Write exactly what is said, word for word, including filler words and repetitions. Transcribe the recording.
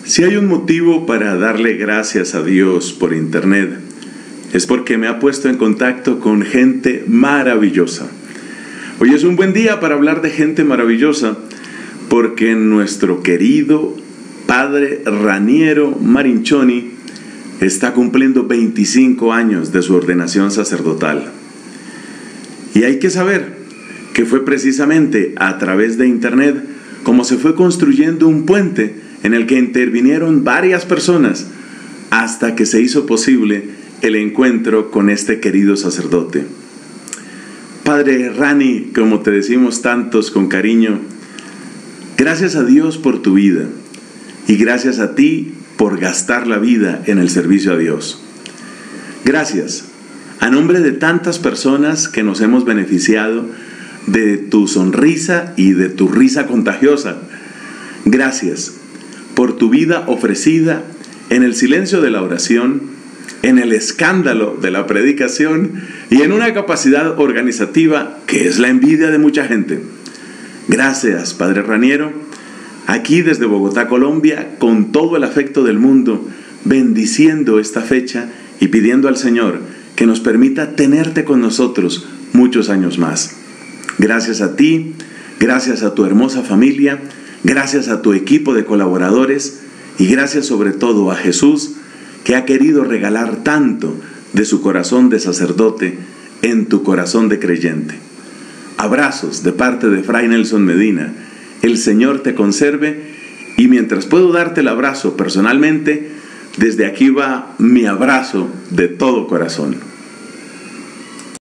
Si hay un motivo para darle gracias a Dios por internet, es porque me ha puesto en contacto con gente maravillosa. Hoy es un buen día para hablar de gente maravillosa, porque nuestro querido padre Raniero Marinchoni está cumpliendo veinticinco años de su ordenación sacerdotal. Y hay que saber que fue precisamente a través de internet como se fue construyendo un puente en el que intervinieron varias personas hasta que se hizo posible el encuentro con este querido sacerdote. Padre Rani, como te decimos tantos con cariño, gracias a Dios por tu vida y gracias a ti por gastar la vida en el servicio a Dios. Gracias a nombre de tantas personas que nos hemos beneficiado de tu sonrisa y de tu risa contagiosa. Gracias por tu vida ofrecida en el silencio de la oración, en el escándalo de la predicación y en una capacidad organizativa que es la envidia de mucha gente. Gracias, Padre Raniero, aquí desde Bogotá, Colombia, con todo el afecto del mundo, bendiciendo esta fecha y pidiendo al Señor que nos permita tenerte con nosotros muchos años más. Gracias a ti, gracias a tu hermosa familia, gracias a tu equipo de colaboradores y gracias sobre todo a Jesús, que ha querido regalar tanto de su corazón de sacerdote en tu corazón de creyente. Abrazos de parte de Fray Nelson Medina. El Señor te conserve y mientras puedo darte el abrazo personalmente, desde aquí va mi abrazo de todo corazón.